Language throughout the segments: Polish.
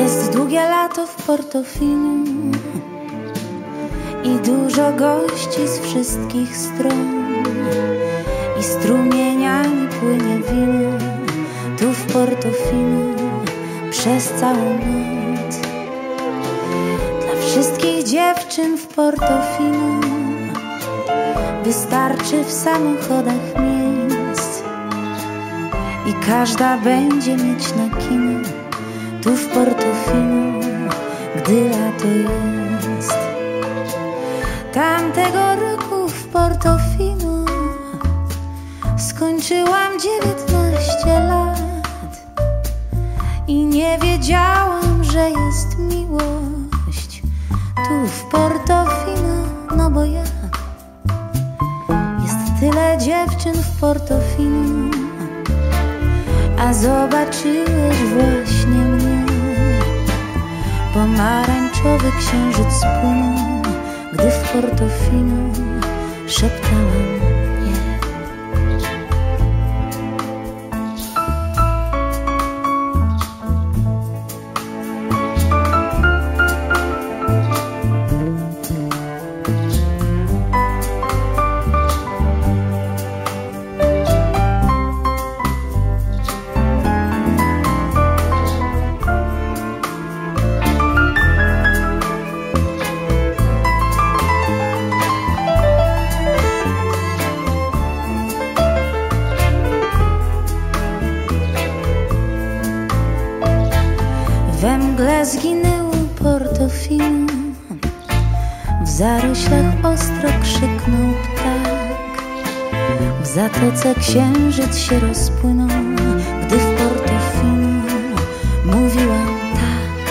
Jest długie lato w Portofino i dużo gości z wszystkich stron i strumieniami płynie wino tu w Portofino przez całą noc. Dla wszystkich dziewczyn w Portofino wystarczy w samochodach miejsc i każda będzie mieć na kino tu w Portofino, gdy lato jest. Tamtego roku w Portofino skończyłam 19 lat i nie wiedziałam, że jest miłość tu w Portofino, no bo jak? Jest tyle dziewczyn w Portofino, a zobaczyłeś właśnie mnie. Pomarańczowy księżyc spłynął, gdy w Portofino szeptałam nie. We mgle zginęło Portofino, w zaroślach ostro krzyknął ptak. W zatoce księżyc się rozpłynął, gdy w Portofino mówiłam tak.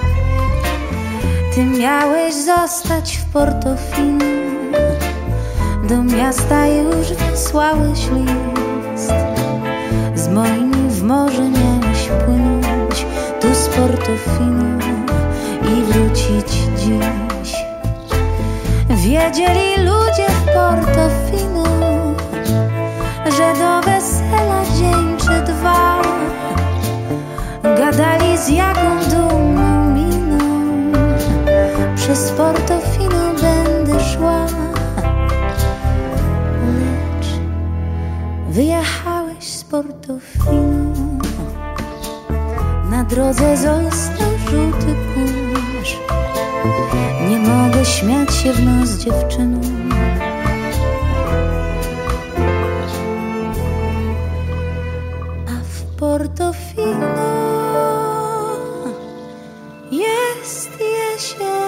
Ty miałeś zostać w Portofino, do miasta już wysłałeś list. Z moimi w morze miałeś płynąć tu z Portofino i wrócić dziś. Wiedzieli ludzie w Portofino, że do wesela dzień czy dwa. Gadali z jaką dumną miną, przez Portofino będę szła. Lecz wyjechałeś z Portofino, na drodze został żółty kurz. Nie mogę śmiać się w nos dziewczyną, a w Portofino jest jesień.